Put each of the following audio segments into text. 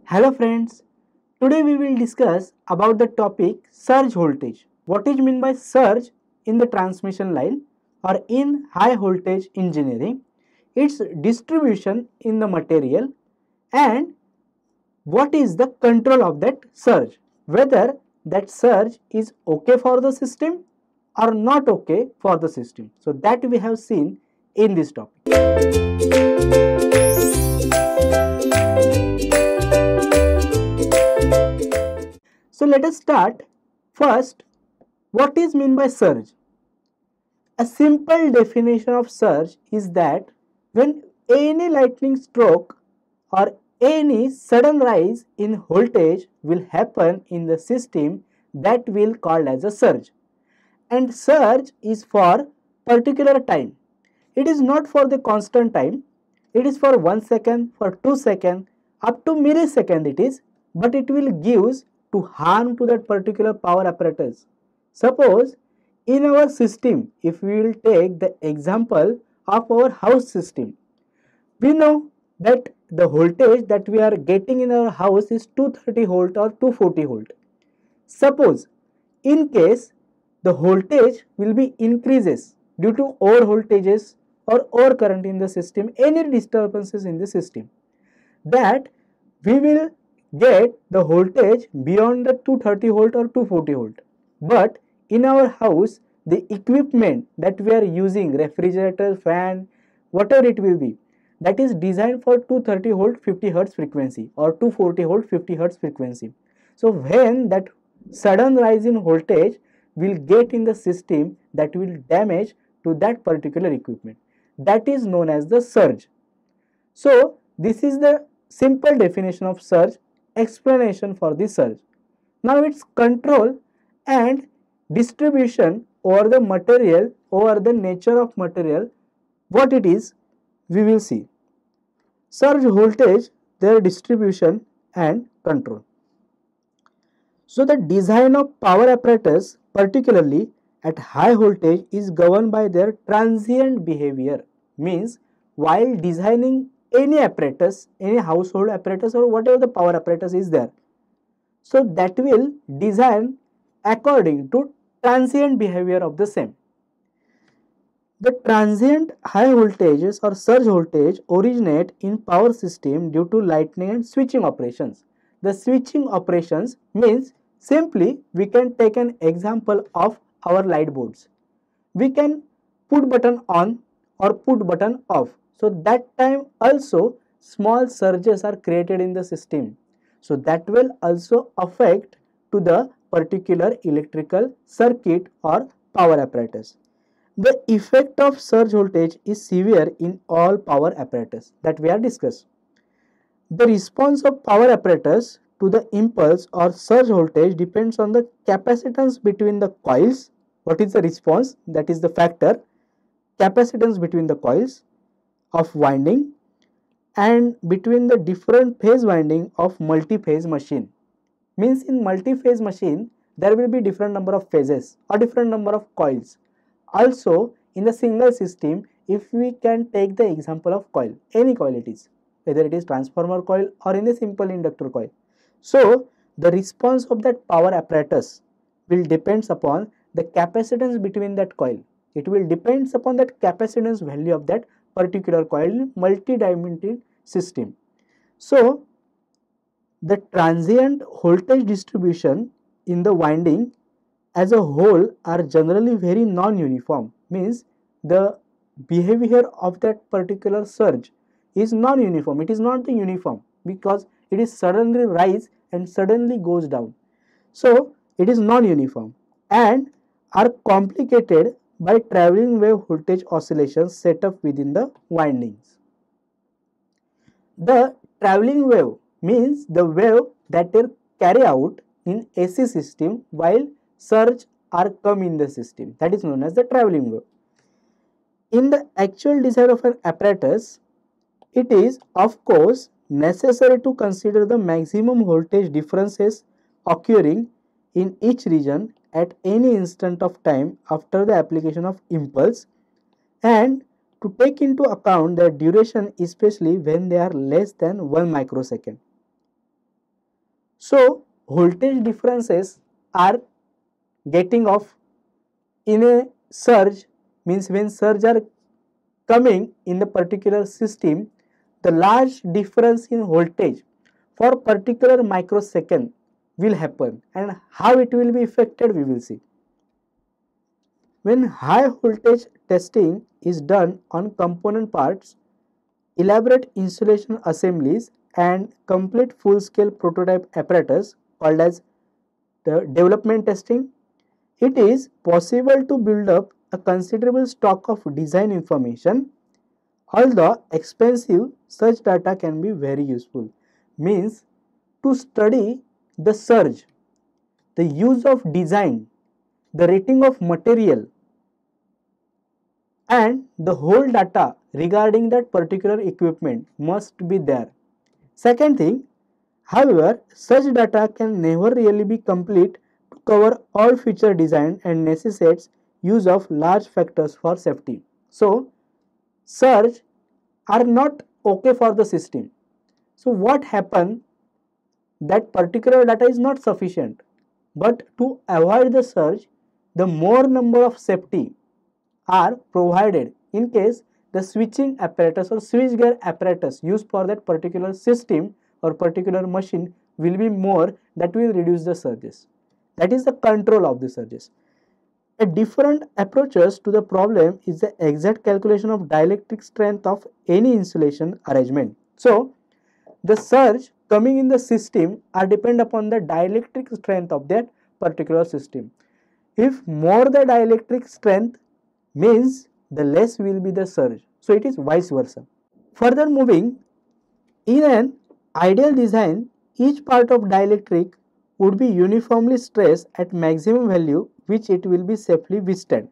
Hello friends, today we will discuss about the topic surge voltage. What is meant by surge in the transmission line or in high voltage engineering, its distribution in the material and what is the control of that surge, whether that surge is okay for the system or not okay for the system. So that we have seen in this topic. So let us start. First, what is meant by surge? A simple definition of surge is that when any lightning stroke or any sudden rise in voltage will happen in the system, that will called as a surge. And surge is for particular time. It is not for the constant time. It is for 1 second, for 2 seconds, up to millisecond it is, but it will gives to harm to that particular power apparatus. Suppose in our system, if we will take the example of our house system, we know that the voltage that we are getting in our house is 230 volt or 240 volt. Suppose in case the voltage will be increases due to over voltages or over current in the system, any disturbances in the system, that we will get the voltage beyond the 230 volt or 240 volt. But in our house, the equipment that we are using, refrigerator, fan, whatever it will be, that is designed for 230 volt 50 hertz frequency or 240 volt 50 hertz frequency. So when that sudden rise in voltage will get in the system, that will damage to that particular equipment, that is known as the surge. So this is the simple definition of surge, explanation for the surge. Now its control and distribution over the material, over the nature of material, what it is, we will see. Surge voltage, their distribution and control. So the design of power apparatus, particularly at high voltage, is governed by their transient behavior. Means while designing any apparatus, any household apparatus or whatever the power apparatus is there, so that will design according to transient behavior of the same. The transient high voltages or surge voltage originate in power system due to lightning and switching operations. The switching operations means simply we can take an example of our light boards. We can put button on or put button off. So that time also small surges are created in the system. So that will also affect to the particular electrical circuit or power apparatus. The effect of surge voltage is severe in all power apparatus that we are discussed. The response of power apparatus to the impulse or surge voltage depends on the capacitance between the coils. What is the response? That is the factor. Capacitance between the coils of winding and between the different phase winding of multi-phase machine. Means in multi-phase machine there will be different number of phases or different number of coils. Also in the single system, if we can take the example of coil, any coil it is, whether it is transformer coil or in a simple inductor coil. So the response of that power apparatus will depends upon the capacitance between that coil. It will depends upon that capacitance value of that particular coil multi-dimensional system. So the transient voltage distribution in the winding as a whole are generally very non-uniform. Means the behavior of that particular surge is non-uniform. It is not the uniform because it is suddenly rise and suddenly goes down. So it is non-uniform and are complicated by travelling wave voltage oscillations set up within the windings. The travelling wave means the wave that are carry out in AC system while surge are come in the system, that is known as the travelling wave. In the actual design of an apparatus, it is of course necessary to consider the maximum voltage differences occurring in each region at any instant of time after the application of impulse and to take into account their duration, especially when they are less than 1 microsecond. So voltage differences are getting off in a surge, means when surge are coming in the particular system, the large difference in voltage for particular microsecond will happen, and how it will be affected we will see. When high voltage testing is done on component parts, elaborate insulation assemblies and complete full scale prototype apparatus called as the development testing, it is possible to build up a considerable stock of design information. Although expensive, such data can be very useful. Means to study the surge, the use of design, the rating of material, and the whole data regarding that particular equipment must be there. Second thing, however, such data can never really be complete to cover all future design and necessitates use of large factors for safety. So, surge are not okay for the system. So, what happen, that particular data is not sufficient, but to avoid the surge, the more number of safety are provided in case the switching apparatus or switchgear apparatus used for that particular system or particular machine will be more, that will reduce the surges. That is the control of the surges. A different approaches to the problem is the exact calculation of dielectric strength of any insulation arrangement. So, the surge coming in the system are depend upon the dielectric strength of that particular system. If more the dielectric strength, means the less will be the surge. So it is vice versa. Further moving, in an ideal design, each part of dielectric would be uniformly stressed at maximum value which it will be safely withstand.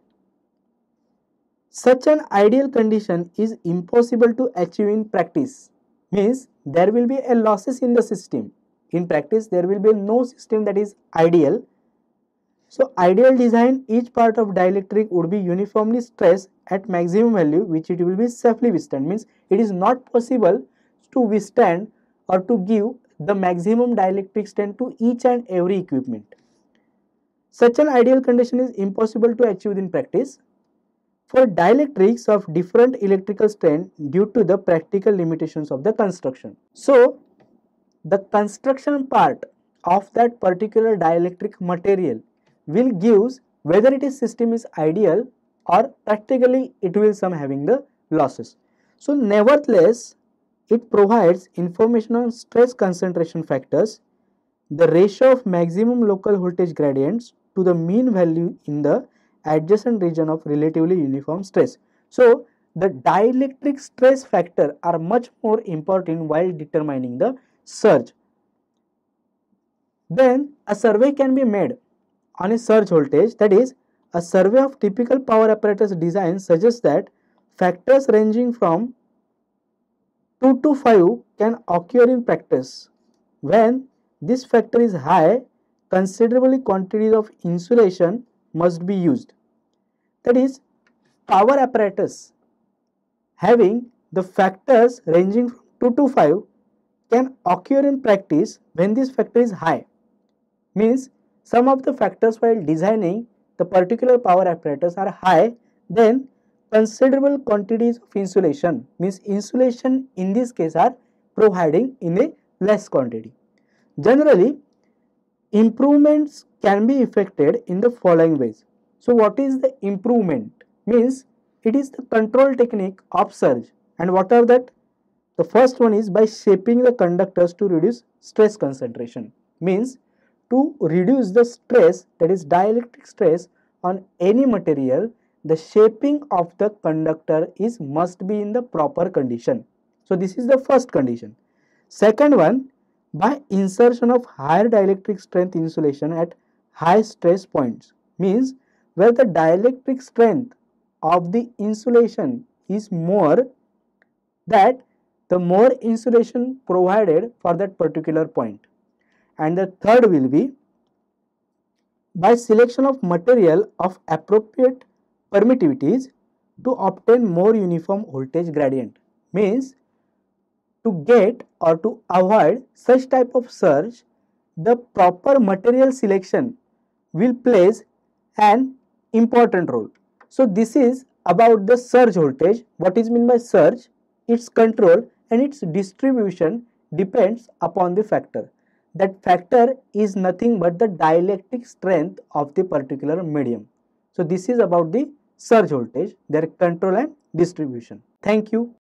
Such an ideal condition is impossible to achieve in practice. Means there will be a losses in the system. In practice, there will be no system that is ideal. So ideal design, each part of dielectric would be uniformly stressed at maximum value which it will be safely withstand. Means it is not possible to withstand or to give the maximum dielectric strength to each and every equipment. Such an ideal condition is impossible to achieve in practice for dielectrics of different electrical strength due to the practical limitations of the construction. So the construction part of that particular dielectric material will gives whether it is system is ideal or practically it will some having the losses. So nevertheless, it provides information on stress concentration factors, the ratio of maximum local voltage gradients to the mean value in the adjacent region of relatively uniform stress. So the dielectric stress factor are much more important while determining the surge. Then a survey can be made on a surge voltage, that is, a survey of typical power apparatus design suggests that factors ranging from 2 to 5 can occur in practice. When this factor is high, considerable quantities of insulation must be used. That is, power apparatus having the factors ranging from 2 to 5 can occur in practice when this factor is high. Means some of the factors while designing the particular power apparatus are high, then considerable quantities of insulation, means insulation in this case are providing in a less quantity. Generally, improvements can be effected in the following ways. So what is the improvement? Means it is the control technique of surge, and what are that? The first one is by shaping the conductors to reduce stress concentration. Means to reduce the stress, that is dielectric stress on any material, the shaping of the conductor is must be in the proper condition. So this is the first condition. Second one, by insertion of higher dielectric strength insulation at high stress points, means where the dielectric strength of the insulation is more, that the more insulation provided for that particular point. And the third will be by selection of material of appropriate permittivities to obtain more uniform voltage gradient. Means to get or to avoid such type of surge, the proper material selection will plays an important role. So this is about the surge voltage. What is meant by surge? Its control and its distribution depends upon the factor. That factor is nothing but the dielectric strength of the particular medium. So this is about the surge voltage, their control and distribution. Thank you.